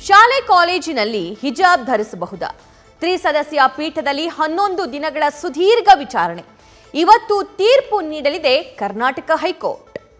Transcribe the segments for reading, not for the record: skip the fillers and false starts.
ಶಾಲೆ ಕಾಲೇಜಿನಲ್ಲಿ ಹಿಜಾಬ್ ಧರಿಸಬಹುದಾ? ತ್ರಿಸದಸ್ಯ ಪೀಠದಲ್ಲಿ 11 ದಿನಗಳ ಸುದೀರ್ಘ ವಿಚಾರಣೆ. ಇವತ್ತು ತೀರ್ಪು ನೀಡಲಿದೆ ಕರ್ನಾಟಕ ಹೈಕೋರ್ಟ್.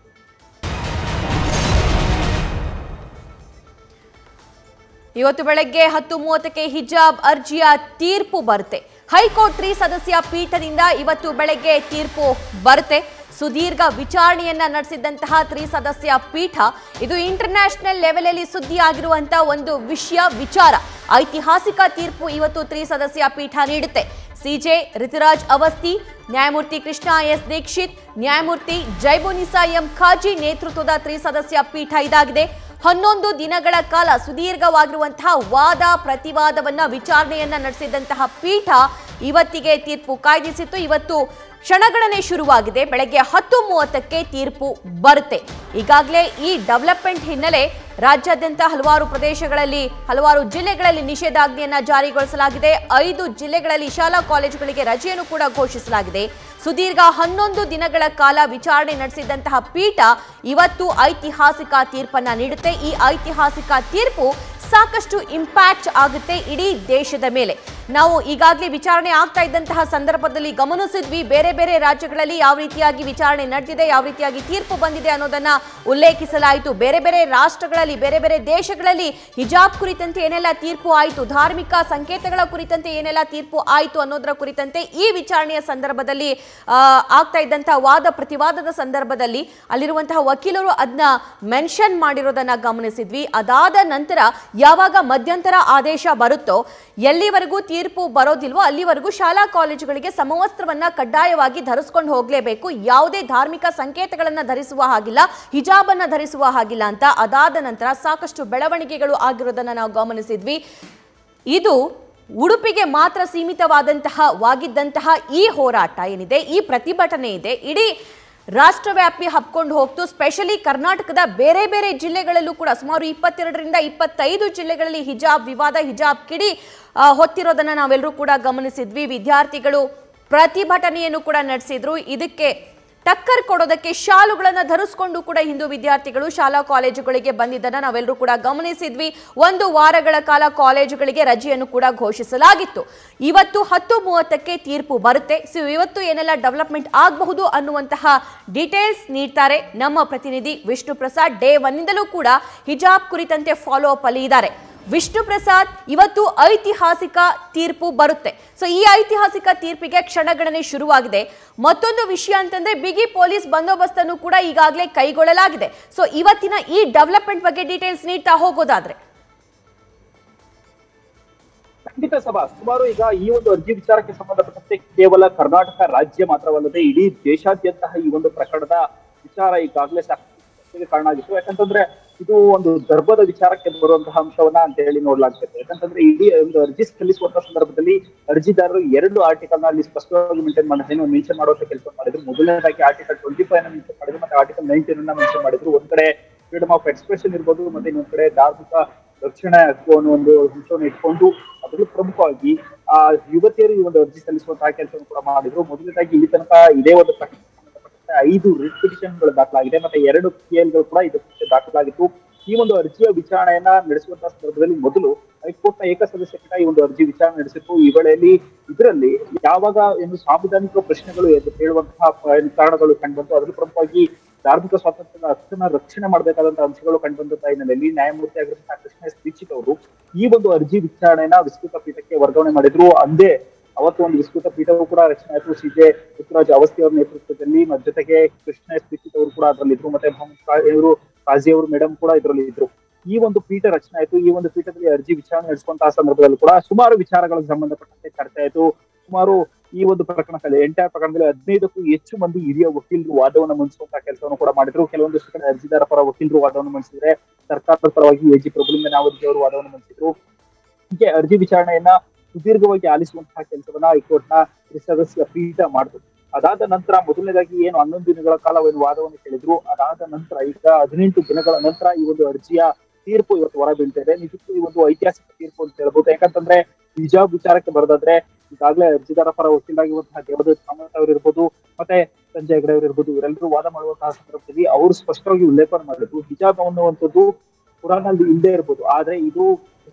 ಇವತ್ತು ಬೆಳಗ್ಗೆ 10:30ಕ್ಕೆ ಹಿಜಾಬ್ ಅರ್ಜಿಯ ತೀರ್ಪು ಬರುತ್ತೆ. ಹೈಕೋರ್ಟ್ ತ್ರಿಸದಸ್ಯ ಪೀಠದಿಂದ ಇವತ್ತು ಬೆಳಗ್ಗೆ ತೀರ್ಪು ಬರುತ್ತೆ. ಸುದೀರ್ಘ ವಿಚಾರಣೆಯನ್ನ ನಡೆಸಿದಂತಹ ತ್ರಿಸದಸ್ಯ ಪೀಠ ಇದು ಇಂಟರ್ನ್ಯಾಷನಲ್ ಲೆವೆಲ್ ಅಲ್ಲಿ ಸುದ್ದಿ ಆಗಿರುವಂತಹ ಒಂದು ವಿಚಾರ. ಐತಿಹಾಸಿಕ ತೀರ್ಪು ಇವತ್ತು ತ್ರಿಸದಸ್ಯ ಪೀಠ ನೀಡುತ್ತೆ. ಸಿಜೆ ರಿತುರಾಜ್ ಅವಸ್ಥಿ, ನ್ಯಾಯಮೂರ್ತಿ ಕೃಷ್ಣ ಎಸ್ ದೀಕ್ಷಿತ್, ನ್ಯಾಯಮೂರ್ತಿ ಜೈಬುನಿಸಾ ಎಂ ಖಾಜಿ ನೇತೃತ್ವದ ತ್ರಿಸದಸ್ಯ ಪೀಠ ಇದಾಗಿದೆ. 11 ದಿನಗಳ ಕಾಲ ಸುದೀರ್ಘವಾಗಿರುವಂತಹ ವಾದ ಪ್ರತಿವಾದವನ್ನ ವಿಚಾರಣೆಯನ್ನ ನಡೆಸಿದಂತಹ ಪೀಠ ಇವತ್ತಿಗೆ ತೀರ್ಪು ಕಾಯ್ದಿರಿಸಿತ್ತು. ಇವತ್ತು ಕ್ಷಣಗಣನೆ ಶುರುವಾಗಿದೆ. ಬೆಳಗ್ಗೆ 10:30ಕ್ಕೆ ತೀರ್ಪು ಬರುತ್ತೆ. ಈಗಾಗಲೇ ಈ ಡೆವಲಪ್ಮೆಂಟ್ ಹಿನ್ನೆಲೆ ರಾಜ್ಯಾದ್ಯಂತ ಹಲವಾರು ಪ್ರದೇಶಗಳಲ್ಲಿ ಹಲವಾರು ಜಿಲ್ಲೆಗಳಲ್ಲಿ ನಿಷೇಧಾಜ್ಞೆಯನ್ನ ಜಾರಿಗೊಳಿಸಲಾಗಿದೆ. 5 ಜಿಲ್ಲೆಗಳಲ್ಲಿ ಶಾಲಾ ಕಾಲೇಜುಗಳಿಗೆ ರಜೆಯನ್ನು ಕೂಡ ಘೋಷಿಸಲಾಗಿದೆ. ಸುದೀರ್ಘ 11 ದಿನಗಳ ಕಾಲ ವಿಚಾರಣೆ ನಡೆಸಿದಂತಹ ಪೀಠ ಇವತ್ತು ಐತಿಹಾಸಿಕ ತೀರ್ಪನ್ನ ನೀಡುತ್ತೆ. ಈ ಐತಿಹಾಸಿಕ ತೀರ್ಪು ಸಾಕಷ್ಟು ಇಂಪ್ಯಾಕ್ಟ್ ಆಗುತ್ತೆ ಇಡೀ ದೇಶದ ಮೇಲೆ. ನಾವು ಈಗಾಗಲೇ ವಿಚಾರಣೆ ಆಗ್ತಾ ಇದ್ದಂತಹ ಸಂದರ್ಭದಲ್ಲಿ ಗಮನಿಸಿದ್ವಿ, ಬೇರೆ ಬೇರೆ ರಾಜ್ಯಗಳಲ್ಲಿ ಯಾವ ರೀತಿಯಾಗಿ ವಿಚಾರಣೆ ನಡೆದಿದೆ, ಯಾವ ರೀತಿಯಾಗಿ ತೀರ್ಪು ಬಂದಿದೆ ಅನ್ನೋದನ್ನ ಉಲ್ಲೇಖಿಸಲಾಯಿತು. ಬೇರೆ ಬೇರೆ ರಾಷ್ಟ್ರಗಳಲ್ಲಿ, ಬೇರೆ ಬೇರೆ ದೇಶಗಳಲ್ಲಿ ಹಿಜಾಬ್ ಕುರಿತಂತೆ ಏನೆಲ್ಲ ತೀರ್ಪು ಆಯಿತು, ಧಾರ್ಮಿಕ ಸಂಕೇತಗಳ ಕುರಿತಂತೆ ಏನೆಲ್ಲ ತೀರ್ಪು ಆಯಿತು ಅನ್ನೋದರ ಕುರಿತಂತೆ ಈ ವಿಚಾರಣೆಯ ಸಂದರ್ಭದಲ್ಲಿ ಆಗ್ತಾ ಇದ್ದಂತಹ ವಾದ ಪ್ರತಿವಾದದ ಸಂದರ್ಭದಲ್ಲಿ ಅಲ್ಲಿರುವಂತಹ ವಕೀಲರು ಅದನ್ನ ಮೆನ್ಷನ್ ಮಾಡಿರೋದನ್ನ ಗಮನಿಸಿದ್ವಿ. ಅದಾದ ನಂತರ ಯಾವಾಗ ಮಧ್ಯಂತರ ಆದೇಶ ಬರುತ್ತೋ, ಎಲ್ಲಿವರೆಗೂ ತೀರ್ಪು ಬರೋದಿಲ್ವೋ ಅಲ್ಲಿವರೆಗೂ ಶಾಲಾ ಕಾಲೇಜುಗಳಿಗೆ ಸಮವಸ್ತ್ರವನ್ನ ಕಡ್ಡಾಯವಾಗಿ ಧರಿಸಿಕೊಂಡು ಹೋಗಲೇಬೇಕು, ಯಾವುದೇ ಧಾರ್ಮಿಕ ಸಂಕೇತಗಳನ್ನ ಧರಿಸುವ ಹಾಗಿಲ್ಲ, ಹಿಜಾಬ್ ಅನ್ನ ಧರಿಸುವ ಹಾಗಿಲ್ಲ ಅಂತ ಅದಾದ ನಂತರ ಸಾಕಷ್ಟು ಬೆಳವಣಿಗೆಗಳು ಆಗಿರೋದನ್ನ ನಾವು ಗಮನಿಸಿದ್ವಿ. ಇದು ಉಡುಪಿಗೆ ಮಾತ್ರ ಸೀಮಿತವಾಗಿದ್ದಂತಹ ಈ ಹೋರಾಟ ಏನಿದೆ, ಈ ಪ್ರತಿಭಟನೆ ಇದೆ, ಇಡೀ ರಾಷ್ಟ್ರವ್ಯಾಪಿ ಹಬ್ಕೊಂಡು ಹೋಗ್ತು. ಸ್ಪೆಷಲಿ ಕರ್ನಾಟಕದ ಬೇರೆ ಬೇರೆ ಜಿಲ್ಲೆಗಳಲ್ಲೂ ಕೂಡ ಸುಮಾರು 22ರಿಂದ 25 ಜಿಲ್ಲೆಗಳಲ್ಲಿ ಹಿಜಾಬ್ ವಿವಾದ, ಹಿಜಾಬ್ ಕಿಡಿ ಹೊತ್ತಿರೋದನ್ನ ನಾವೆಲ್ಲರೂ ಕೂಡ ಗಮನಿಸಿದ್ವಿ. ವಿದ್ಯಾರ್ಥಿಗಳು ಪ್ರತಿಭಟನೆಯನ್ನು ಕೂಡ ನಡೆಸಿದ್ರು. ಇದಕ್ಕೆ ಟಕ್ಕರ್ ಕೊಡೋದಕ್ಕೆ ಶಾಲುಗಳನ್ನು ಧರಿಸಿಕೊಂಡು ಕೂಡ ಹಿಂದೂ ವಿದ್ಯಾರ್ಥಿಗಳು ಶಾಲಾ ಕಾಲೇಜುಗಳಿಗೆ ಬಂದಿದ್ದನ್ನು ನಾವೆಲ್ಲರೂ ಕೂಡ ಗಮನಿಸಿದ್ವಿ. 1 ವಾರಗಳ ಕಾಲ ಕಾಲೇಜುಗಳಿಗೆ ರಜೆಯನ್ನು ಕೂಡ ಘೋಷಿಸಲಾಗಿತ್ತು. ಇವತ್ತು 10:30ಕ್ಕೆ ತೀರ್ಪು ಬರುತ್ತೆ. ಸೊ ಇವತ್ತು ಏನೆಲ್ಲ ಡೆವಲಪ್ಮೆಂಟ್ ಆಗಬಹುದು ಅನ್ನುವಂತಹ ಡೀಟೇಲ್ಸ್ ನೀಡ್ತಾರೆ ನಮ್ಮ ಪ್ರತಿನಿಧಿ ವಿಷ್ಣು ಪ್ರಸಾದ್. ಡೇ 1ನಿಂದಲೂ ಕೂಡ ಹಿಜಾಬ್ ಕುರಿತಂತೆ ಫಾಲೋ ಅಪ್ ಅಲ್ಲಿ ಇದ್ದಾರೆ. ವಿಷ್ಣು ಪ್ರಸಾದ್, ಇವತ್ತು ಐತಿಹಾಸಿಕ ತೀರ್ಪು ಬರುತ್ತೆ. ಸೊ ಈ ಐತಿಹಾಸಿಕ ತೀರ್ಪಿಗೆ ಕ್ಷಣಗಣನೆ ಶುರುವಾಗಿದೆ. ಮತ್ತೊಂದು ವಿಷಯ ಅಂತಂದ್ರೆ ಬಿಗಿ ಪೊಲೀಸ್ ಬಂದೋಬಸ್ತನ್ನು ಕೂಡ ಈಗಾಗಲೇ ಕೈಗೊಳ್ಳಲಾಗಿದೆ. ಸೊ ಇವತ್ತಿನ ಈ ಡೆವಲಪ್ಮೆಂಟ್ ಬಗ್ಗೆ ಡೀಟೇಲ್ಸ್ ನೀಡ್ತಾ ಹೋಗೋದಾದ್ರೆ. ಖಂಡಿತ ಸಭಾ, ಸುಮಾರು ಈಗ ಈ ಒಂದು ಅರ್ಜಿ ವಿಚಾರಕ್ಕೆ ಸಂಬಂಧಪಟ್ಟಂತೆ ಕೇವಲ ಕರ್ನಾಟಕ ರಾಜ್ಯ ಮಾತ್ರವಲ್ಲದೆ ಇಡೀ ದೇಶಾದ್ಯಂತ ಈ ಒಂದು ಪ್ರಕರಣದ ವಿಚಾರ ಈಗಾಗಲೇ ಸಾಕಷ್ಟು ಕಾರಣ ಆಗಿತ್ತು. ಯಾಕಂತಂದ್ರೆ ಇದು ಒಂದು ಗರ್ಭದ ವಿಚಾರಕ್ಕೆ ಬರುವಂತಹ ಅಂಶವನ್ನ ಅಂತ ಹೇಳಿ ನೋಡ್ಲಾಗ್ತದೆ. ಯಾಕಂತಂದ್ರೆ ಇಡೀ ಒಂದು ಅರ್ಜಿ ಸಲ್ಲಿಸುವಂತಹ ಸಂದರ್ಭದಲ್ಲಿ ಅರ್ಜಿದಾರರು 2 ಆರ್ಟಿಕಲ್ ಅಲ್ಲಿ ಸ್ಪಷ್ಟವಾಗಿ ಮೆನ್ಷನ್ ಮಾಡುವಂತ ಕೆಲಸ ಮಾಡಿದ್ರು. ಮೊದಲನೇದಾಗಿ ಆರ್ಟಿಕಲ್ 25 ಮೆನ್ಷನ್ ಮಾಡಿದ್ರು, ಮತ್ತೆ ಆರ್ಟಿಕಲ್ 19 ಮೆನ್ಷನ್ ಮಾಡಿದ್ರು. ಒಂದ್ ಕಡೆ ಫ್ರೀಡಮ್ ಆಫ್ ಎಕ್ಸ್ಪ್ರೆಷನ್ ಇರ್ಬೋದು, ಮತ್ತೆ ಇನ್ನೊಂದ್ ಕಡೆ ಧಾರ್ಮಿಕ ರಕ್ಷಣೆ ಹಕ್ಕು ಅನ್ನೋ ಒಂದು ಅಂಶವನ್ನು ಇಟ್ಕೊಂಡು ಅದರಲ್ಲೂ ಪ್ರಮುಖವಾಗಿ ಯುವತಿಯರು ಈ ಒಂದು ಅರ್ಜಿ ಸಲ್ಲಿಸುವಂತಹ ಕೆಲಸವನ್ನು ಕೂಡ ಮಾಡಿದ್ರು. ಮೊದಲನೇದಾಗಿ ಇಲ್ಲಿ ತನಕ ಇದೇ ಒಂದು 5 ರಿಟ್ ಪಿಟಿಷನ್ಗಳು ದಾಖಲಾಗಿದೆ, ಮತ್ತೆ 2 PL ಕೂಡ ಇದಕ್ಕೆ ದಾಖಲಾಗಿತ್ತು. ಈ ಒಂದು ಅರ್ಜಿಯ ವಿಚಾರಣೆಯನ್ನ ನಡೆಸುವಂತಹ ಸಂದರ್ಭದಲ್ಲಿ ಮೊದಲು ಹೈಕೋರ್ಟ್ನ ಏಕಸದಸ್ಯ ಪೀಠ ಈ ಒಂದು ಅರ್ಜಿ ವಿಚಾರಣೆ ನಡೆಸಿತ್ತು. ಈ ವೇಳೆಯಲ್ಲಿ ಇದರಲ್ಲಿ ಯಾವಾಗ ಏನು ಸಾಂವಿಧಾನಿಕ ಪ್ರಶ್ನೆಗಳು ಹೇಳುವಂತಹ ಕಾರಣಗಳು ಕಂಡುಬಂತು, ಅದರಲ್ಲೂ ಪ್ರಮುಖವಾಗಿ ಧಾರ್ಮಿಕ ಸ್ವಾತಂತ್ರ್ಯದ ಹಕ್ಕನ್ನ ರಕ್ಷಣೆ ಮಾಡಬೇಕಾದಂತಹ ಅಂಶಗಳು ಕಂಡುಬಂದಂತಹ ಹಿನ್ನೆಲೆಯಲ್ಲಿ ನ್ಯಾಯಮೂರ್ತಿ ಆಗಿರುವಂತಹ ಕೃಷ್ಣ ಎಸ್ ದೀಕ್ಷಿತ್ ಅವರು ಈ ಒಂದು ಅರ್ಜಿ ವಿಚಾರಣೆಯನ್ನ ವಿಸ್ತೃತ ಪೀಠಕ್ಕೆ ವರ್ಗಾವಣೆ ಮಾಡಿದ್ರು. ಅಂದೇ ಅವತ್ತು ಒಂದು ವಿಸ್ತೃತ ಪೀಠವು ಕೂಡ ರಚನೆ ಆಯಿತು. ಸಿಜೆ ಋತುರಾಜ್ ಅವಸ್ಥಿ ಅವರ ನೇತೃತ್ವದಲ್ಲಿ, ಜೊತೆಗೆ ಕೃಷ್ಣ ಎಸ್ ದೀಕ್ಷಿತ್ ಅವರು ಕೂಡ ಅದರಲ್ಲಿದ್ರು, ಮತ್ತೆ ಕಾಜಿ ಅವರು ಮೇಡಮ್ ಕೂಡ ಇದರಲ್ಲಿ ಇದ್ರು. ಈ ಒಂದು ಪೀಠ ರಚನೆ ಆಯಿತು. ಈ ಒಂದು ಪೀಠದಲ್ಲಿ ಅರ್ಜಿ ವಿಚಾರಣೆ ನಡೆಸುವಂತಹ ಸಂದರ್ಭದಲ್ಲಿ ಕೂಡ ಸುಮಾರು ವಿಚಾರಗಳಿಗೆ ಸಂಬಂಧಪಟ್ಟಂತೆ ಚರ್ಚೆ ಆಯಿತು. ಸುಮಾರು ಈ ಒಂದು ಪ್ರಕರಣದಲ್ಲಿ ಎಂಟೈರ್ ಪ್ರಕರಣದಲ್ಲಿ 15ಕ್ಕೂ ಹೆಚ್ಚು ಮಂದಿ ಹಿರಿಯ ವಕೀಲರು ವಾದವನ್ನು ಮಂಡಿಸುವಂತಹ ಕೆಲಸವನ್ನು ಕೂಡ ಮಾಡಿದ್ರು. ಕೆಲವೊಂದಿಷ್ಟು ಕಡೆ ಅರ್ಜಿದಾರ ಪರ ವಕೀಲರು ವಾದವನ್ನು ಮಂಡಿಸಿದ್ರೆ, ಸರ್ಕಾರದ ಪರವಾಗಿ ಎಜಿ ಪ್ರಭುಲಿಂಗನಾವತಿ ಅವರು ವಾದವನ್ನು ಮಂಡಿಸಿದ್ರು. ಹೀಗೆ ಅರ್ಜಿ ವಿಚಾರಣೆಯನ್ನ ಸುದೀರ್ಘವಾಗಿ ಆಲಿಸುವಂತಹ ಕೆಲಸವನ್ನ ಹೈಕೋರ್ಟ್ನ ತ್ರಿಸದಸ್ಯ ಪೀಠ ಮಾಡಿದ್ರು. ಅದಾದ ನಂತರ ಮೊದಲನೇದಾಗಿ ಏನು 11 ದಿನಗಳ ಕಾಲ ಒಂದು ವಾದವನ್ನು ಕೇಳಿದ್ರು. ಅದಾದ ನಂತರ ಈಗ 18 ದಿನಗಳ ನಂತರ ಈ ಒಂದು ಅರ್ಜಿಯ ತೀರ್ಪು ಇವತ್ತು ಹೊರ ಬೀಳ್ತಾ ಇದೆ. ನಿಜಕ್ಕೂ ಈ ಒಂದು ಐತಿಹಾಸಿಕ ತೀರ್ಪು ಅಂತ ಹೇಳ್ಬೋದು. ಯಾಕಂತಂದ್ರೆ ಹಿಜಾಬ್ ವಿಚಾರಕ್ಕೆ ಬರೋದಾದ್ರೆ ಈಗಾಗಲೇ ಅರ್ಜಿದಾರ ಪರ ವಕೀಲರಾಗಿರುವಂತಹ ದೇವದತ್ ಕಾಮತ್ ಅವರು ಇರ್ಬೋದು, ಮತ್ತೆ ಸಂಜಯ್ ಹೆಗಡೆ ಅವರು ಇರ್ಬೋದು, ಇವರೆಲ್ಲರೂ ವಾದ ಮಾಡುವಂತಹ ಸಂದರ್ಭದಲ್ಲಿ ಅವರು ಸ್ಪಷ್ಟವಾಗಿ ಉಲ್ಲೇಖ ಮಾಡಿದ್ರು, ಹಿಜಾಬ್ ಅನ್ನುವಂಥದ್ದು ಕುರಾನ್ ಅಲ್ಲಿ ಇಲ್ಲದೆ ಇರ್ಬೋದು, ಆದ್ರೆ ಇದು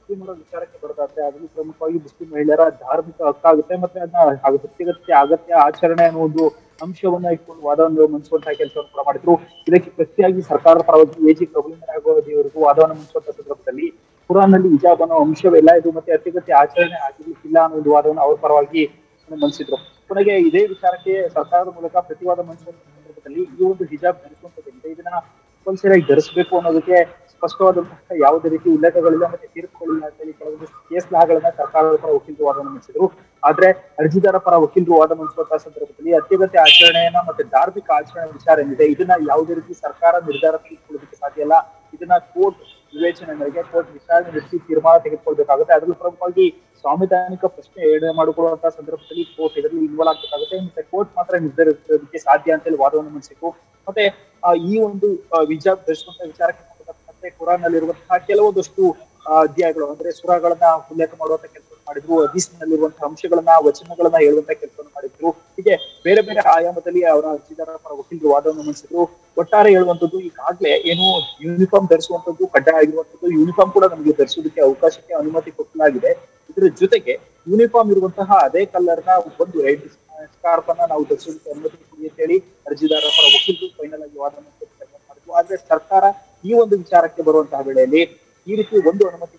ಮುಸ್ಲಿಮರ ವಿಚಾರಕ್ಕೆ ಬರೋದಾದ್ರೆ ಅದರಲ್ಲಿ ಪ್ರಮುಖವಾಗಿ ಮುಸ್ಲಿಂ ಮಹಿಳೆಯರ ಧಾರ್ಮಿಕ ಹಕ್ಕಾಗುತ್ತೆ ಮತ್ತೆ ಅದನ್ನ ಅಗತ್ಯ ಆಚರಣೆ ಅನ್ನೋ ಒಂದು ಅಂಶವನ್ನ ಇಟ್ಕೊಂಡು ವಾದವನ್ನು ಮಂಡಿಸುವಂತಹ ಕೆಲಸವನ್ನು ಕೂಡ ಮಾಡಿದ್ರು. ಇದಕ್ಕೆ ಪ್ರತಿಯಾಗಿ ಸರ್ಕಾರದ ಪರವಾಗಿ ಎಜಿ ಪ್ರಭುವರೆಗೂ ವಾದವನ್ನು ಮಂಡಿಸುವಂತಹ ಸಂದರ್ಭದಲ್ಲಿ ಕುರಾನ್ನಲ್ಲಿ ಹಿಜಾಬ್ ಅನ್ನೋ ಅಂಶವಿಲ್ಲ, ಇದು ಮತ್ತೆ ಅತ್ಯಗತ್ಯ ಆಚರಣೆ ಆಗಿರ್ಲಿಕ್ಕಿಲ್ಲ ಅನ್ನೋ ಒಂದು ವಾದವನ್ನು ಅವ್ರ ಪರವಾಗಿ ಮಂಡಿಸಿದ್ರು. ಕೊನೆಗೆ ಇದೇ ವಿಚಾರಕ್ಕೆ ಸರ್ಕಾರದ ಮೂಲಕ ಪ್ರತಿವಾದ ಮಂಡಿಸುವಂತಹ ಸಂದರ್ಭದಲ್ಲಿ ಈ ಒಂದು ಹಿಜಾಬ್ ಧರಿಸುವಂತದ್ದಿದೆ, ಇದನ್ನ ಕಂಪಲ್ಸರಿ ಆಗಿ ಧರಿಸಬೇಕು ಅನ್ನೋದಕ್ಕೆ ಸ್ಪಷ್ಟವಾದಂತಹ ಯಾವುದೇ ರೀತಿ ಉಲ್ಲೇಖಗಳಿಲ್ಲ ಮತ್ತೆ ತೀರ್ಪುಗಳಿಲ್ಲ ಅಂತ ಹೇಳಿ ಕೆಲವೊಂದಿಷ್ಟು ಕೇಸ್ ಲಾಗಳನ್ನ ಸರ್ಕಾರದ ಪರ ವಕೀಲರು ವಾದ ಮಂಡಿಸಿದ್ರು. ಆದ್ರೆ ಅರ್ಜಿದಾರ ಪರ ವಕೀಲರು ವಾದ ಮಂಡಿಸುವಂತಹ ಸಂದರ್ಭದಲ್ಲಿ ಅತ್ಯಗತ್ಯ ಆಚರಣೆಯನ್ನ ಮತ್ತೆ ಧಾರ್ಮಿಕ ಆಚರಣೆ ವಿಚಾರ ಏನಿದೆ ಇದನ್ನ ಯಾವುದೇ ರೀತಿ ಸರ್ಕಾರ ನಿರ್ಧಾರ ತೆಗೆದುಕೊಳ್ಳೋದಕ್ಕೆ ಸಾಧ್ಯ ಇಲ್ಲ. ಇದನ್ನ ಕೋರ್ಟ್ ವಿವೇಚನೆ ಮೇರೆಗೆ ಕೋರ್ಟ್ ವಿಚಾರಣೆ ನಡೆಸಿ ತೀರ್ಮಾನ ತೆಗೆದುಕೊಳ್ಬೇಕಾಗುತ್ತೆ. ಅದರಲ್ಲೂ ಪ್ರಮುಖವಾಗಿ ಸಾಂವಿಧಾನಿಕ ಪ್ರಶ್ನೆ ಎಡೆ ಮಾಡಿಕೊಳ್ಳುವಂತಹ ಸಂದರ್ಭದಲ್ಲಿ ಕೋರ್ಟ್ ಇದರಲ್ಲಿ ಇನ್ವಾಲ್ವ್ ಆಗ್ಬೇಕಾಗುತ್ತೆ. ಮತ್ತೆ ಕೋರ್ಟ್ ಮಾತ್ರ ನಿರ್ಧರಿಸೋದಕ್ಕೆ ಸಾಧ್ಯ ಅಂತ ಹೇಳಿ ವಾದವನ್ನು ಮಂಡಿಸಿತು. ಮತ್ತೆ ಈ ಒಂದು ಹಿಜಾಬ್ ಧರಿಸುವಂತಹ ವಿಚಾರಕ್ಕೆ ಸಂಬಂಧಪಟ್ಟಂತೆ ಕುರಾನ್ ನಲ್ಲಿರುವಂತಹ ಕೆಲವೊಂದಷ್ಟು ಅಧ್ಯಾಯಗಳು ಅಂದ್ರೆ ಸುರಾಗಳನ್ನ ಉಲ್ಲೇಖ ಮಾಡುವಂತ ಕೆಲಸವನ್ನು ಮಾಡಿದ್ರು, ಹದೀಸ್ನಲ್ಲಿರುವಂತಹ ಅಂಶಗಳನ್ನ ವಚನಗಳನ್ನ ಹೇಳುವಂತ ಕೆಲಸವನ್ನು ಮಾಡಿದ್ರು. ಹೀಗೆ ಬೇರೆ ಬೇರೆ ಆಯಾಮದಲ್ಲಿ ಅವರ ಅರ್ಜಿದಾರ ಪರ ವಕೀಲರು ವಾದವನ್ನು ಮಂಡಿಸಿದ್ರು. ಒಟ್ಟಾರೆ ಹೇಳುವಂತದ್ದು ಈಗಾಗ್ಲೇ ಏನು ಯೂನಿಫಾರ್ಮ್ ಧರಿಸುವಂತದ್ದು ಕಡ್ಡಾಯ ಆಗಿರುವಂತದ್ದು, ಯೂನಿಫಾರ್ಮ್ ಕೂಡ ನಮಗೆ ಧರಿಸೋದಕ್ಕೆ ಅವಕಾಶಕ್ಕೆ ಅನುಮತಿ ಕೊಡಲಾಗಿದೆ. ಇದರ ಜೊತೆಗೆ ಯೂನಿಫಾರ್ಮ್ ಇರುವಂತಹ ಅದೇ ಕಲರ್ ನ ಒಂದು ರೆಡ್ ಸ್ಕಾರ್ಫ್ ಅನ್ನ ನಾವು ಧರಿಸೋದಕ್ಕೆ ಅನುಮತಿ ಕೊಡಿ ಅಂತ ಹೇಳಿ ಅರ್ಜಿದಾರ ಪರ ವಕೀಲರು ಫೈನಲ್ ಆಗಿ ವಾದ ಮಾಡಿದ್ರು. ಆದ್ರೆ ಸರ್ಕಾರ ಈ ಒಂದು ವಿಚಾರಕ್ಕೆ ಬರುವಂತಹ ವೇಳೆಯಲ್ಲಿ ಈ ರೀತಿ ಒಂದು ಅನುಮತಿ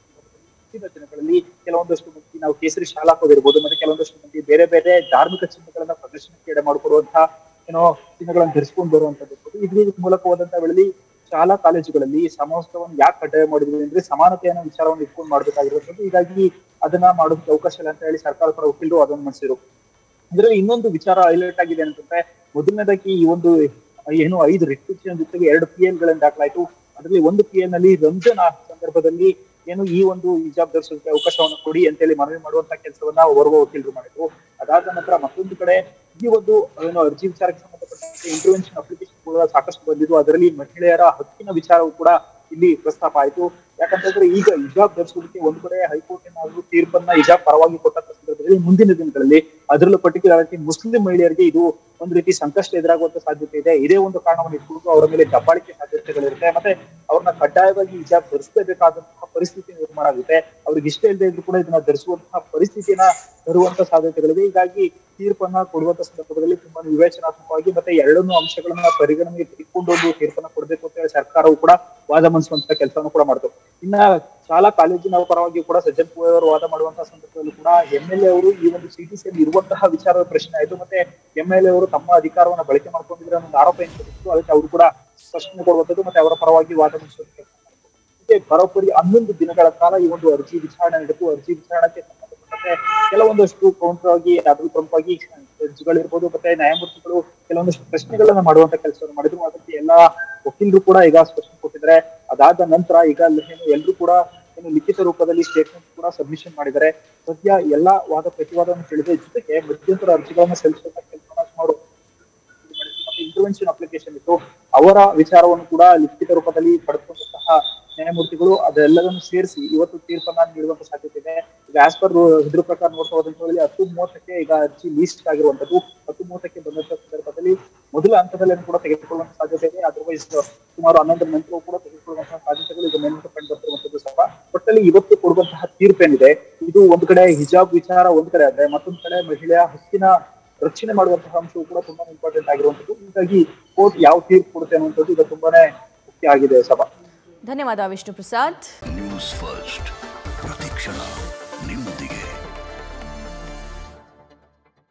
ಮುಂದಿನ ದಿನಗಳಲ್ಲಿ ಕೆಲವೊಂದಷ್ಟು ಮಂದಿ ನಾವು ಕೇಸರಿ ಶಾಲಾ ಹಾಕೋದಿರ್ಬೋದು ಮತ್ತೆ ಕೆಲವೊಂದಷ್ಟು ಮಂದಿ ಬೇರೆ ಬೇರೆ ಧಾರ್ಮಿಕ ಚಿಹ್ನೆಗಳನ್ನ ಪ್ರದರ್ಶನಕ್ಕೆ ಎಡೆ ಮಾಡಿಕೊಡುವಂತಹ ಚಿಹ್ನೆಗಳನ್ನ ಧರಿಸ್ಕೊಂಡು ಬರುವಂತದ್ದು. ಇದ್ರ ಮೂಲಕವಾದಂತಹ ವೇಳೆಯಲ್ಲಿ ಶಾಲಾ ಕಾಲೇಜುಗಳಲ್ಲಿ ಸಮವಸ್ತ್ರವನ್ನು ಯಾಕೆ ಕಡ್ಡಾಯ ಮಾಡಿದ್ವಿ ಅಂದ್ರೆ ಸಮಾನತೆಯನ್ನ ವಿಚಾರವನ್ನು ಇಟ್ಕೊಂಡು ಮಾಡ್ಬೇಕಾಗಿರುವಂತದ್ದು. ಹೀಗಾಗಿ ಅದನ್ನ ಮಾಡೋದಕ್ಕೆ ಅವಕಾಶ ಇಲ್ಲ ಅಂತ ಹೇಳಿ ಸರ್ಕಾರ ಪರ ವಕೀಲರು ಅದನ್ನು ಮಂಡಿಸಿದ್ರು. ಇದರಲ್ಲಿ ಇನ್ನೊಂದು ವಿಚಾರ ಹೈಲೈಟ್ ಆಗಿದೆ ಅಂತಂದ್ರೆ ಮೊದಲನೇದಾಗಿ ಈ ಒಂದು ಏನು 5 ರಿಸ್ಟ್ರಿಕ್ಷನ್ ಜೊತೆಗೆ 2 PL ಗಳನ್ನ ದಾಖಲಾಯಿತು. ಅದರಲ್ಲಿ ಒಂದು PL ನಲ್ಲಿ ರಂಜಾನ್ ಸಂದರ್ಭದಲ್ಲಿ ಏನು ಈ ಒಂದು ಹಿಜಾಬ್ ಧರಿಸೋದಕ್ಕೆ ಅವಕಾಶವನ್ನು ಕೊಡಿ ಅಂತ ಹೇಳಿ ಮನವಿ ಮಾಡುವಂತ ಕೆಲಸವನ್ನ ಓರ್ವ ವಕೀಲರು ಮಾಡಿದ್ರು. ಅದಾದ ನಂತರ ಮತ್ತೊಂದು ಕಡೆ ಈ ಒಂದು ಏನು ಅರ್ಜಿ ವಿಚಾರಕ್ಕೆ ಸಂಬಂಧಪಟ್ಟಂತೆ ಇಂಟರ್ವೆನ್ಷನ್ ಅಪ್ಲಿಕೇಶನ್ ಕೂಡ ಸಾಕಷ್ಟು ಬಂದಿದ್ದು, ಅದರಲ್ಲಿ ಮಹಿಳೆಯರ ಹಕ್ಕಿನ ವಿಚಾರವೂ ಕೂಡ ಇಲ್ಲಿ ಪ್ರಸ್ತಾಪ ಆಯಿತು. ಯಾಕಂತಂದ್ರೆ ಈಗ ಹಿಜಾಬ್ ಧರಿಸೋದಕ್ಕೆ ಒಂದು ಕಡೆ ಹೈಕೋರ್ಟ್ ಏನಾದ್ರು ತೀರ್ಪನ್ನ ಹಿಜಾಬ್ ಪರವಾಗಿ ಕೊಟ್ಟಂತ ಸಂದರ್ಭದಲ್ಲಿ ಮುಂದಿನ ದಿನಗಳಲ್ಲಿ ಅದರಲ್ಲೂ ಪರ್ಟಿಕ್ಯುಲರ್ ಆಗಿ ಮುಸ್ಲಿಂ ಮಹಿಳೆಯರಿಗೆ ಇದು ಒಂದು ರೀತಿ ಸಂಕಷ್ಟ ಎದುರಾಗುವಂತ ಸಾಧ್ಯತೆ ಇದೆ. ಇದೇ ಒಂದು ಕಾರಣವನ್ನು ಇಟ್ಕೊಂಡು ಅವರ ಮೇಲೆ ದಬ್ಬಾಳಿಕೆ ಸಾಧ್ಯತೆಗಳಿರುತ್ತೆ. ಮತ್ತೆ ಅವ್ರನ್ನ ಕಡ್ಡಾಯವಾಗಿ ಹಿಜಾಬ್ ಧರಿಸಲೇಬೇಕಾದಂತಹ ಪರಿಸ್ಥಿತಿ ನಿರ್ಮಾಣ ಆಗುತ್ತೆ. ಅವ್ರಿಗೆ ಇಷ್ಟ ಇಲ್ಲದೆ ಇದ್ರು ಕೂಡ ಇದನ್ನ ಧರಿಸುವಂತಹ ಪರಿಸ್ಥಿತಿಯನ್ನ ತರುವಂತ ಸಾಧ್ಯತೆಗಳಿದೆ. ಹೀಗಾಗಿ ತೀರ್ಪನ್ನ ಕೊಡುವಂತ ಸಂದರ್ಭದಲ್ಲಿ ತುಂಬಾ ವಿವೇಚನಾತ್ಮಕವಾಗಿ ಮತ್ತೆ ಎರಡನ್ನೂ ಅಂಶಗಳನ್ನ ಪರಿಗಣನೆಗೆ ತೆಗೆದುಕೊಂಡು ಒಂದು ತೀರ್ಪನ್ನ ಕೊಡಬೇಕು ಅಂತ ಹೇಳಿ ಸರ್ಕಾರವು ಕೂಡ ವಾದ ಮಂಡಿಸುವಂತಹ ಕೆಲಸವನ್ನು ಕೂಡ ಮಾಡಿತು. ಇನ್ನ ಶಾಲಾ ಕಾಲೇಜಿನ ಪರವಾಗಿ ಕೂಡ ಸಜ್ಜನ್ ಪೂಜಾರಿ ಅವರು ವಾದ ಮಾಡುವಂತಹ ಸಂದರ್ಭದಲ್ಲಿ ಕೂಡ MLA ಅವರು ಈ ಒಂದು CTCಯಲ್ಲಿ ಇರುವಂತಹ ವಿಚಾರದ ಪ್ರಶ್ನೆ ಆಯಿತು. ಮತ್ತೆ MLA ಅವರು ತಮ್ಮ ಅಧಿಕಾರವನ್ನ ಬಳಕೆ ಮಾಡ್ಕೊಂಡಿದ್ರೆ ಅನ್ನೋ ಆರೋಪ ಏನಿತ್ತು, ಅದಕ್ಕೆ ಅವರು ಕೂಡ ಸ್ಪಷ್ಟನೆ ಕೊಡುವಂಥದ್ದು ಮತ್ತೆ ಅವರ ಪರವಾಗಿ ವಾದ ಮಂಡಿಸುವಂತ ಕೆಲಸ ಮಾಡಿತು. ಬರೋಬ್ಬರಿ 11 ದಿನಗಳ ಕಾಲ ಈ ಒಂದು ಅರ್ಜಿ ವಿಚಾರಣೆ ನಡೆದು ಅರ್ಜಿ ವಿಚಾರಣೆಗೆ ಸಂಬಂಧಪಟ್ಟಂತೆ ಕೆಲವೊಂದಷ್ಟು ಕೌಂಟರಾಗಿ ಅದ್ರ ಪ್ರಮುಖವಾಗಿ ಜಡ್ಜ್ಗಳಿರ್ಬೋದು ಮತ್ತೆ ನ್ಯಾಯಮೂರ್ತಿಗಳು ಕೆಲವೊಂದಷ್ಟು ಪ್ರಶ್ನೆಗಳನ್ನ ಮಾಡುವಂತ ಕೆಲಸವನ್ನು ಮಾಡಿದ್ರು. ಅದಕ್ಕೆ ಎಲ್ಲಾ ವಕೀಲರು ಕೂಡ ಈಗ ಸ್ಪಷ್ಟನೆ ಕೊಟ್ಟಿದ್ದಾರೆ. ಅದಾದ ನಂತರ ಈಗ ಎಲ್ಲರೂ ಕೂಡ ಲಿಖಿತ ರೂಪದಲ್ಲಿ ಸ್ಟೇಟ್ಮೆಂಟ್ ಕೂಡ ಸಬ್ಮಿಷನ್ ಮಾಡಿದ್ದಾರೆ. ಸದ್ಯ ಎಲ್ಲಾ ವಾದ ಪ್ರತಿವಾದವನ್ನು ಕೇಳಿದೆ. ಜೊತೆಗೆ ಮಧ್ಯಂತರ ಅರ್ಜಿಗಳನ್ನ ಸಲ್ಲಿಸುವಂತ ಕೆಲಸವನ್ನ ಸುಮಾರು ಇಂಟರ್ವೆನ್ಷನ್ ಅಪ್ಲಿಕೇಶನ್ ಇತ್ತು, ಅವರ ವಿಚಾರವನ್ನು ಕೂಡ ಲಿಖಿತ ರೂಪದಲ್ಲಿ ಪಡೆದುಕೊಂಡಂತಹ ನ್ಯಾಯಮೂರ್ತಿಗಳು ಅದೆಲ್ಲದನ್ನು ಸೇರಿಸಿ ಇವತ್ತು ತೀರ್ಪನ್ನ ನೀಡುವಂತ ಸಾಧ್ಯತೆ ಇದೆ. ಈಗ ಆಸ್ ಪರ್ ಇದ್ರ ಪ್ರಕಾರ ನೋಡ್ತಾ ಹೋದಂತಲ್ಲಿ 10:30ಕ್ಕೆ ಈಗ ಅರ್ಜಿ ಲೀಸ್ಟ್ ಆಗಿರುವಂತದ್ದು. 10:30ಕ್ಕೆ ಬಂದಂತ ಸಂದರ್ಭದಲ್ಲಿ ಮೊದಲ ಹಂತದಲ್ಲಿ ಕೂಡ ತೆಗೆದುಕೊಳ್ಳುವಂತ ಸಾಧ್ಯತೆ ಇದೆ. ಅದರ್ವೈಸ್ ಸುಮಾರು 11 ನಂತರ ಕೂಡ ತೆಗೆದುಕೊಳ್ಳುವಂತಹ ಸಾಧ್ಯತೆಗಳು ಈಗ ಮೇಲ್ಮುಖ ಕಂಡು ಬರ್ತಿರುವಂತದ್ದು ಸಹ. ಒಟ್ಟಲ್ಲಿ ಇವತ್ತು ಕೊಡುವಂತಹ ತೀರ್ಪೇನಿದೆ ಇದು ಒಂದು ಕಡೆ ಹಿಜಾಬ್ ವಿಚಾರ ಒಂದ್ ಕಡೆ ಆದ್ರೆ ಮತ್ತೊಂದು ಕಡೆ ಮಹಿಳೆಯ ಹಕ್ಕಿನ ರಕ್ಷಣೆ ಮಾಡುವಂತಹ ಅಂಶವು ಕೂಡ ತುಂಬಾ ಇಂಪಾರ್ಟೆಂಟ್ ಆಗಿರುವಂತದ್ದು. ಹೀಗಾಗಿ ಕೋರ್ಟ್ ಯಾವ ತೀರ್ಪು ಕೊಡುತ್ತೆ ಅನ್ನುವಂಥದ್ದು ಈಗ ತುಂಬಾನೇ ಮುಖ್ಯ ಆಗಿದೆ ಸಭಾ. ಧನ್ಯವಾದ ವಿಷ್ಣು ಪ್ರಸಾದ್. ನ್ಯೂಸ್ ಫಸ್ಟ್ ಪ್ರತಿಕ್ಷಣ.